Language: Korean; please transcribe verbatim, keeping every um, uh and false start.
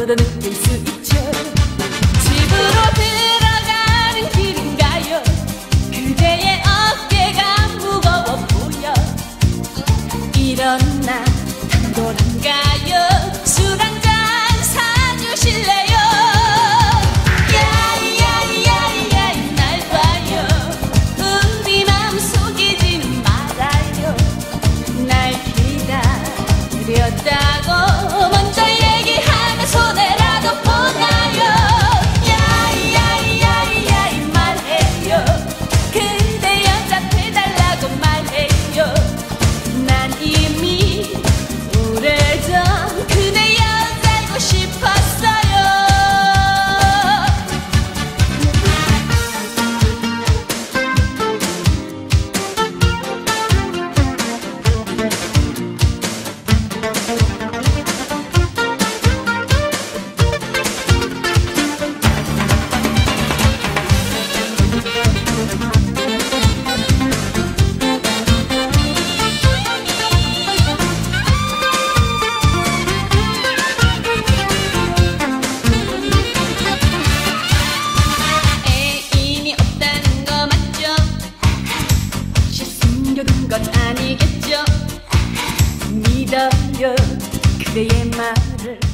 아무도 느낄 수 있죠. 집으로 들어가는 길인가요? 그대의 어깨가 무거워 보여. 일어나 단돌한가요? 술 한잔 사주실래요? 야야야야야 날 봐요. 우리 마음 속이지는 말아요. 날 기다렸다고 먼저 얘기하면 손해라도 보나요? 야야야야야 말해요. 그대 여자 돼달라고 말해요. 난 이미 오래전 그대 여자고 싶었어요. 애인이 없다는 거 맞죠? 혹시 숨겨둔 건 아니겠죠? 믿어요 그대의 말을.